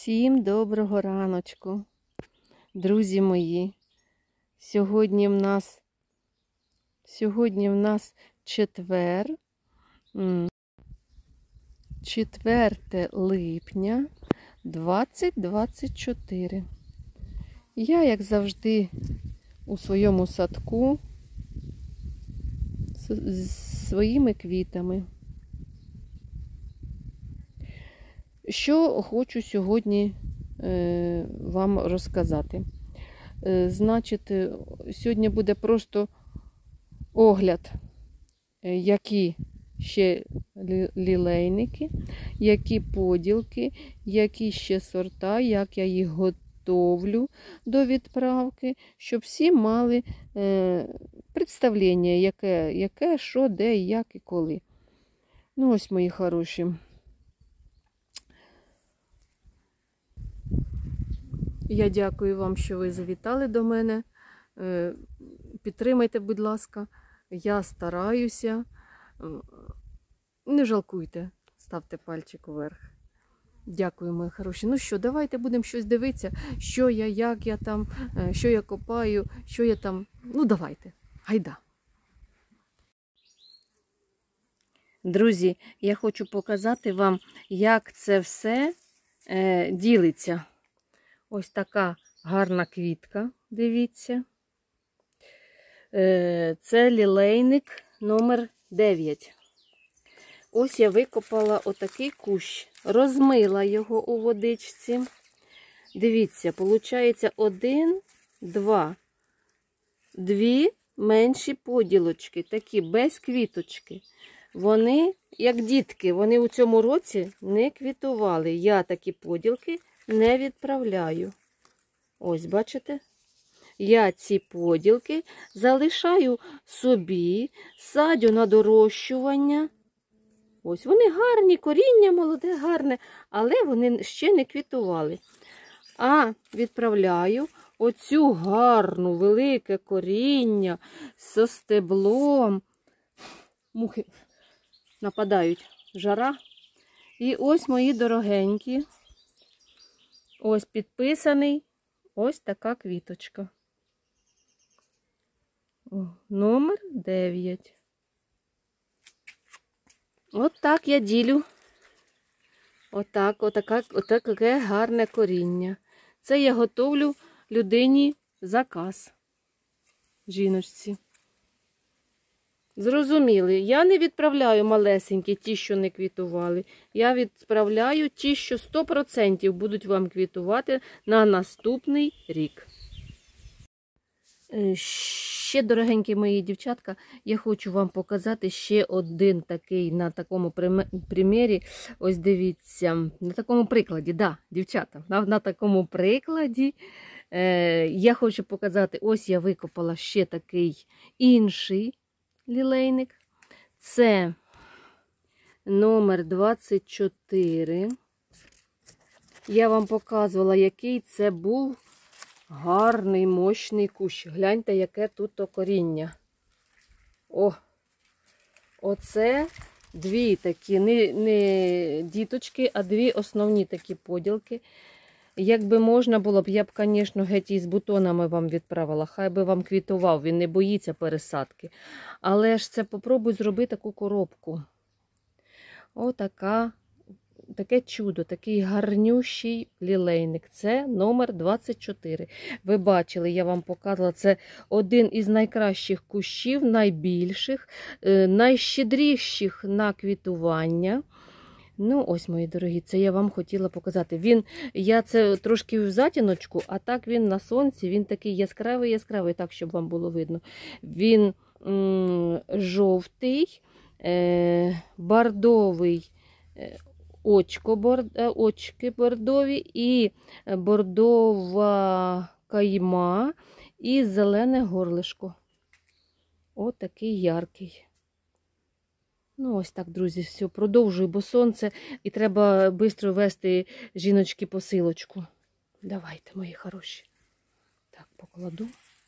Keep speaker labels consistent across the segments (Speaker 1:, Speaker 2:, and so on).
Speaker 1: Всім доброго раночку, друзі мої. Сьогодні в нас четвер, 4 липня 2024. Я, як завжди, у своєму садку з своїми квітами. Що хочу сьогодні вам розказати. Значить, сьогодні буде просто огляд, які ще лілейники, які поділки, які ще сорта, як я їх готовлю до відправки, щоб всі мали представлення, яке, що, де, як і коли. Ну ось, мої хороші. Я дякую вам, що ви завітали до мене. Підтримайте, будь ласка. Я стараюся. Не жалкуйте, ставте пальчик вверх. Дякую, мої хороші. Ну що, давайте будемо щось дивитися, що я, як я там, що я копаю, що я там. Ну, давайте. Гайда. Друзі, я хочу показати вам, як це все ділиться. Ось така гарна квітка, дивіться. Це лілейник номер 9. Ось я викопала отакий кущ, розмила його у водичці. Дивіться, виходить 1, 2, 2 менші поділочки, такі без квіточки. Вони, як дітки, вони у цьому році не квітували. Я такі поділки не відправляю. Ось, бачите? Я ці поділки залишаю собі, садю на дорощування. Ось, вони гарні, коріння молоде, гарне, але вони ще не квітували. А відправляю оцю гарну, велике коріння з стеблом. Мухи нападають, жара. І ось, мої дорогенькі, ось підписаний ось така квіточка. Номер 9. От так я ділю. Отаке гарне коріння. Це я готовлю людині заказ. Жіночці. Зрозуміли, я не відправляю малесенькі, ті, що не квітували. Я відправляю ті, що 100% будуть вам квітувати на наступний рік. Ще, дорогенькі мої дівчатка, я хочу вам показати ще один такий на такому примірі. Ось дивіться, на такому прикладі, да, дівчата, на такому прикладі я хочу показати, ось я викопала ще такий інший лілейник. Це номер 24. Я вам показувала, який це був гарний, мощний кущ. Гляньте, яке тут коріння. Оце дві такі, не діточки, а дві основні такі поділки. Якби можна було б, я б, звісно, геть із бутонами вам відправила. Хай би вам квітував, він не боїться пересадки. Але ж це попробуй зробити таку коробку. Таке чудо, такий гарнющий лілейник. Це номер 24. Ви бачили, я вам показувала, це один із найкращих кущів, найбільших, найщедріших на квітування. Ну, ось, мої дорогі, це я вам хотіла показати. Я це трошки в затіночку, а так він на сонці, він такий яскравий, так, щоб вам було видно. Він жовтий, бордовий, очки бордові і бордова кайма і зелене горлишко. Ось такий яркий. Ну, ось так, друзі, все, продовжую, бо сонце, і треба швидко вести жіночки посилочку. Давайте, мої хороші. Так, покладу.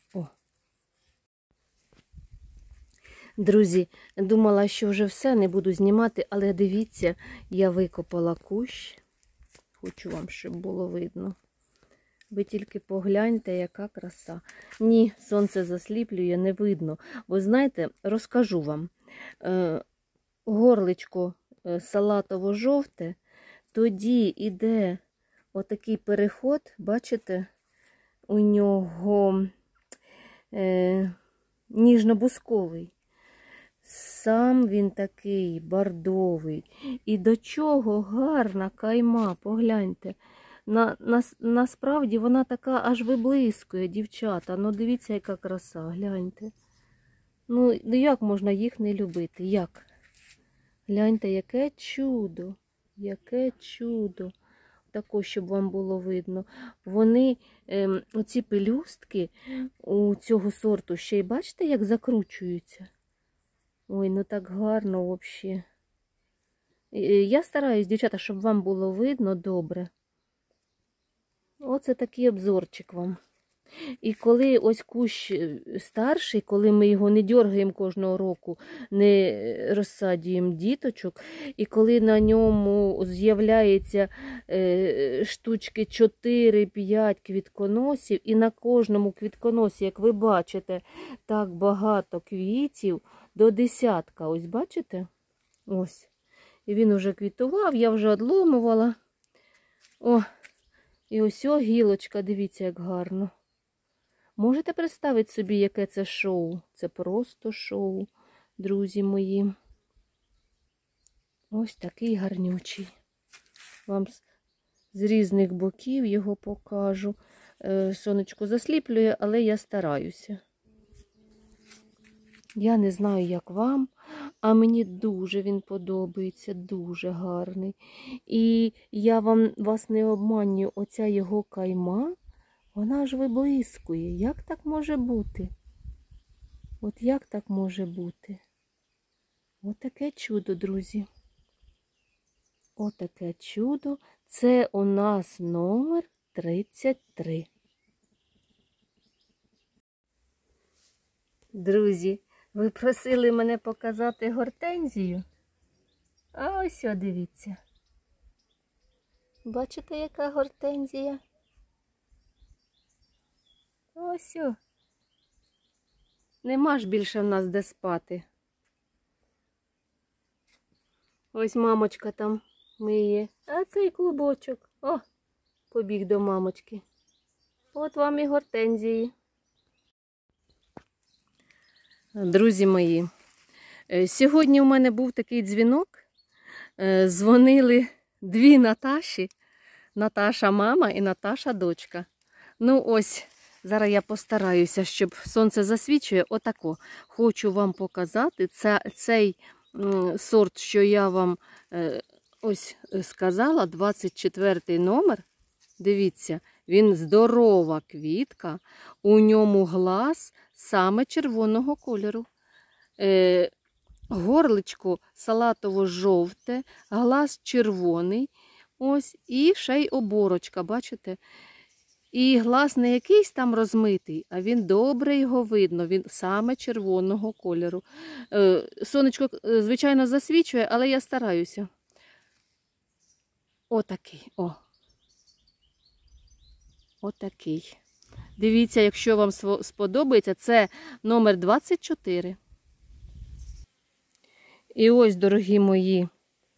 Speaker 1: Друзі, думала, що вже все, не буду знімати, але дивіться, я викопала кущ. хочу вам, щоб було видно. Ви тільки погляньте, яка краса. Ні, сонце засліплює, не видно. Ви знаєте, розкажу вам. Горличко салатово-жовте, тоді йде отакий переход, бачите, у нього ніжно-бусковий. Сам він такий бордовий. І до чого гарна кайма, погляньте. Насправді вона така аж виблискує, дівчата. Ну дивіться, яка краса, гляньте. Ну як можна їх не любити? Як? Гляньте, яке чудо, яке чудо. Тако, щоб вам було видно. Вони, оці пелюстки у цього сорту, ще й бачите, як закручуються? Ой, ну так гарно взагалі. Я стараюсь, дівчата, щоб вам було видно добре. Оце такий обзорчик вам. І коли ось кущ старший, коли ми його не дергаємо кожного року, не розсаджуємо діточок, і коли на ньому з'являється штучки 4-5 квітконосів, і на кожному квітконосі, як ви бачите, так багато квітів, до десятка, ось бачите? Ось. І він уже квітував, я вже одломувала. О, і ось гілочка, дивіться, як гарно. Можете представити собі, яке це шоу? Це просто шоу, друзі мої. Ось такий гарнючий. Вам з різних боків його покажу. Сонечко засліплює, але я стараюся. Я не знаю, як вам, а мені дуже він подобається, дуже гарний. І я вас не обманюю, оця його кайма, вона ж виблискує. Як так може бути? От як так може бути? Отаке чудо, друзі. Отаке чудо. Це у нас номер 33. Друзі, ви просили мене показати гортензію? А ось, дивіться. Бачите, яка гортензія? Ось. Нема ж більше в нас де спати. Ось мамочка там миє. А цей клубочок. О, побіг до мамочки. От вам і гортензії. Друзі мої, сьогодні у мене був такий дзвінок. Дзвонили дві Наташі. Наташа мама і Наташа дочка. Ну ось, зараз я постараюся, щоб сонце засвічує. Отако. Хочу вам показати цей сорт, що я вам ось сказала, 24 номер. Дивіться, він здорова квітка, у ньому глаз саме червоного кольору. Горличко салатово-жовте, глаз червоний, ось, і ще й оборочка, бачите? І глаз не якийсь там розмитий, а він добре його видно, він саме червоного кольору. Сонечко, звичайно, засвічує, але я стараюся. Отакий, о. Отакий. Дивіться, якщо вам сподобається, це номер 24. І ось, дорогі мої,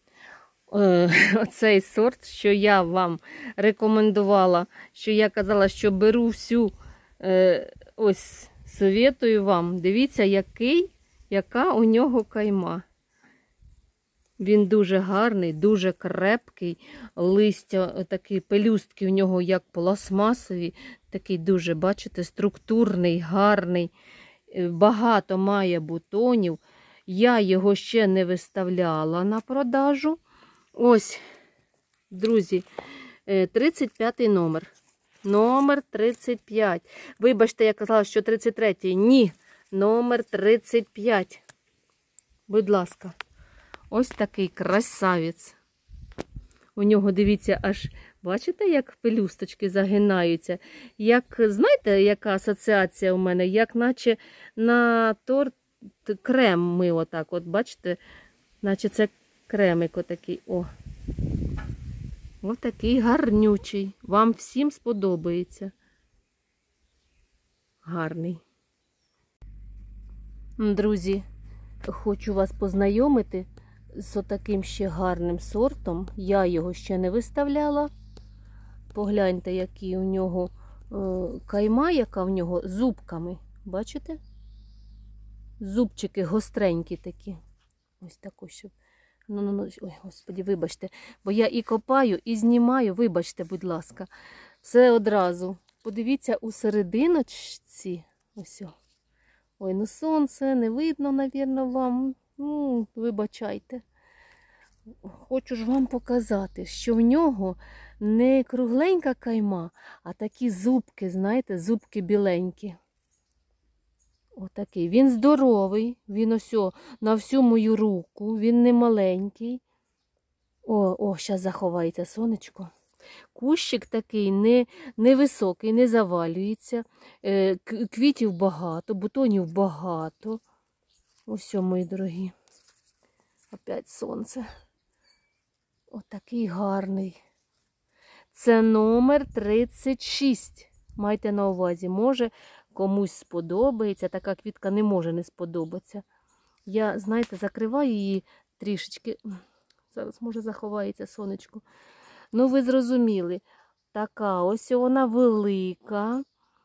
Speaker 1: оцей сорт, що я вам рекомендувала, що я казала, що беру всю, ось, советую вам. Дивіться, яка у нього кайма. Він дуже гарний, дуже крепкий, листя, такі пелюстки у нього як пластмасові, такий дуже, бачите, структурний, гарний, багато має бутонів. Я його ще не виставляла на продажу. Ось, друзі, 35 номер. Номер 35. Вибачте, я казала, що 33-й. Ні, номер 35. Будь ласка. Ось такий красавець. У нього, дивіться, аж, бачите, як пелюсточки загинаються? Як, знаєте, яка асоціація у мене? Як наче на торт крем ми отак, от, бачите? Наче це кремик отакий. О. Ось такий гарнючий. Вам всім сподобається. Гарний. Друзі, хочу вас познайомити з отаким ще гарним сортом. Я його ще не виставляла. Погляньте, які у нього кайма, яка в нього зубками. Бачите? Зубчики гостренькі такі. Ось тако, щоб... Ой, господи, вибачте. Бо я і копаю, і знімаю. Вибачте, будь ласка. Все одразу. Подивіться у серединочці. Ось. Ой, ну сонце, не видно, навірно, вам. Вибачайте. Хочу ж вам показати, що в нього не кругленька кайма, а такі зубки, знаєте, зубки біленькі. Отакий. Він здоровий, він ось на всю мою руку, він не маленький. Зараз заховається сонечко. Кущик такий невисокий, не завалюється. Квітів багато, бутонів багато. Ось, мої дорогі. Опять сонце. Отакий гарний. Це номер 36. Майте на увазі, може комусь сподобається. Така квітка не може не сподобатися. Я, знаєте, закриваю її трішечки. Зараз, може, заховається сонечко. Ну, ви зрозуміли. Така ось вона велика.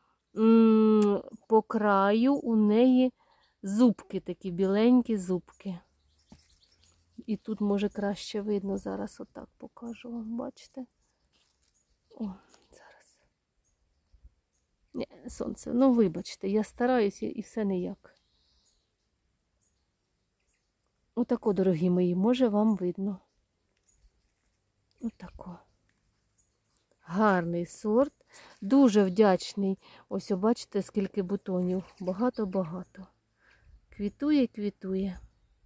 Speaker 1: По краю у неї зубки такі, біленькі зубки. І тут, може, краще видно. Зараз отак покажу вам, бачите? Зараз. Ні, сонце, ну вибачте, я стараюся і все ніяк. Отако, дорогі мої, може вам видно. Отако. Гарний сорт. Дуже вдячний. Ось, бачите, скільки бутонів. Багато-багато. Квітує, квітує.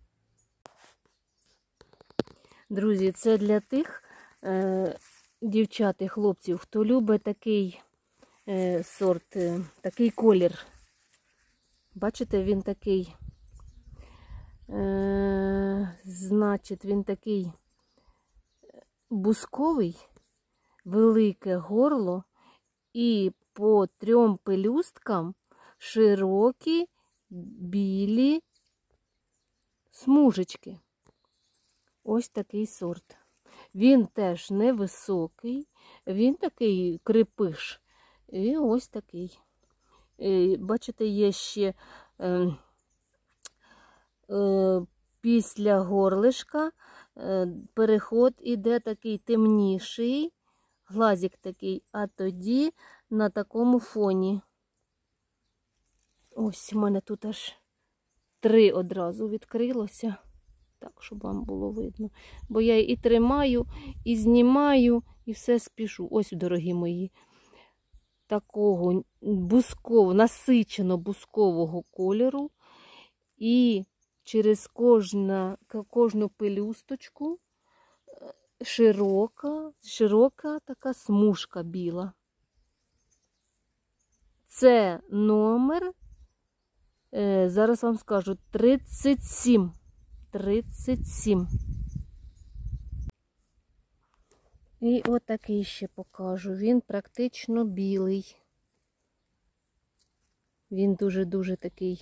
Speaker 1: Друзі, це для тих дівчат і хлопців, хто любить такий сорт, такий колір. Бачите, він такий, значить, він такий бусковий, велике горло і по 3 пелюсткам широкі білі смужечки. Ось такий сорт. Він теж невисокий, він такий крепиш. І ось такий. Бачите, є ще після горлишка переход іде такий темніший, глазик такий, а тоді на такому фоні. Ось у мене тут аж 3 одразу відкрилося. Так, щоб вам було видно. Бо я і тримаю, і знімаю, і все спішу. Ось, дорогі мої. Такого насичено бускового кольору. І через кожну пелюсточку широка така смужка біла. Це номер, зараз вам скажу, 37. 37. І отакий ще покажу. Він практично білий. Він дуже-дуже такий,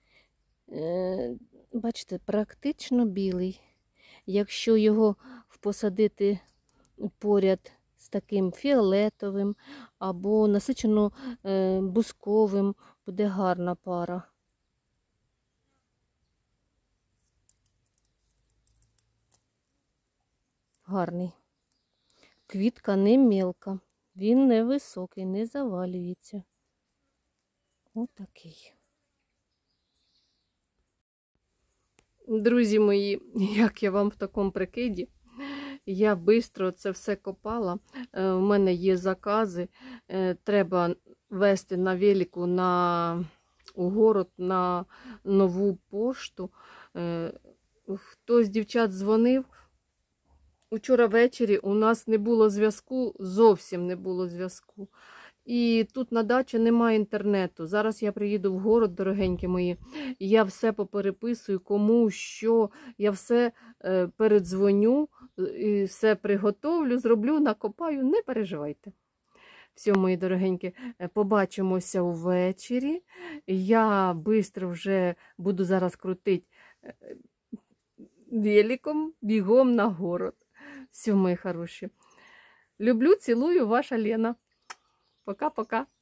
Speaker 1: бачите, практично білий. Якщо його посадити поряд з таким фіолетовим або насичено бусковим, буде гарна пара. Гарний. Квітка не мілка, він не високий, не завалюється. Отакий. Друзі мої, як я вам в такому прикиді, я швидко це все копала. У мене є закази, треба везти на велику у город на нову пошту. Хтось з дівчат дзвонив. Учора ввечері у нас не було зв'язку, зовсім не було зв'язку. І тут на дачі немає інтернету. Зараз я приїду в город, дорогенькі мої, я все попереписую, кому що, я все передзвоню і все приготовлю, зроблю, накопаю, не переживайте. Все, мої дорогенькі, побачимося увечері. Я швидко вже буду зараз крутити великом, бігом на город. Все, мої хороші. Люблю, цілую, ваша Лена. Пока-пока.